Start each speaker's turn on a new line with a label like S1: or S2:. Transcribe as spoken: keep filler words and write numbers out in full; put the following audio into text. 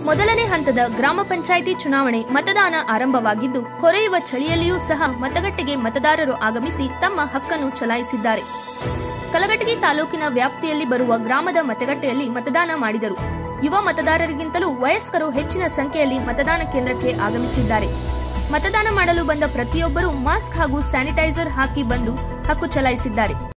S1: ಮೊದಲನೇ ಹಂತದ ಗ್ರಾಮ ಪಂಚಾಯಿತಿ ಚುನಾವಣೆ ಮತದಾನ ಆರಂಭವಾಗಿದ್ದು, ಕೊರೆಯುವ ಚಳಿಯಲ್ಲಿಯೂ ಸಹ ಮತಗಟ್ಟೆಗೆ ಮತದಾರರು ಆಗಮಿಸಿ ತಮ್ಮ ಹಕ್ಕನ್ನು ಚಲಾಯಿಸಿದ್ದಾರೆ. ಕಲಘಟಗಿ ತಾಲೂಕಿನ ವ್ಯಾಪ್ತಿಯಲ್ಲಿ ಬರುವ ಗ್ರಾಮದ ಮತಗಟ್ಟೆಯಲ್ಲಿ ಮತದಾನ ಮಾಡಿದರು. ಯುವ ಮತದಾರರಿಗಿಂತಲೂ ವಯಸ್ಕರು ಹೆಚ್ಚಿನ ಸಂಖ್ಯೆಯಲ್ಲಿ ಮತದಾನ ಕೇಂದ್ರಕ್ಕೆ ಆಗಮಿಸಿದ್ದಾರೆ. ಮತದಾನ ಮಾಡಲು ಬಂದ ಪ್ರತಿಯೊಬ್ಬರೂ ಮಾಸ್ಕ್ ಹಾಗೂ ಸ್ಯಾನಿಟೈಸರ್ ಹಾಕಿ ಬಂದು ಹಕ್ಕು ಚಲಾಯಿಸಿದ್ದಾರೆ.